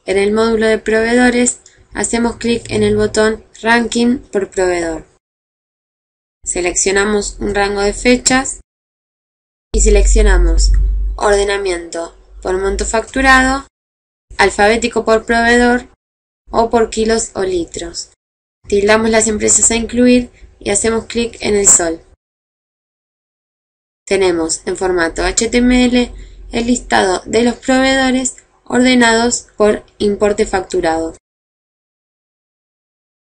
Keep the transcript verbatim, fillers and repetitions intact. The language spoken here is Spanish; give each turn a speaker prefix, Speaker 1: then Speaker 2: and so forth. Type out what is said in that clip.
Speaker 1: En el módulo de proveedores, hacemos clic en el botón Ranking por proveedor. Seleccionamos un rango de fechas y seleccionamos ordenamiento por monto facturado, alfabético por proveedor o por kilos o litros. Tildamos las empresas a incluir y hacemos clic en el sol. Tenemos en formato H T M L el listado de los proveedores ordenados por importe facturado.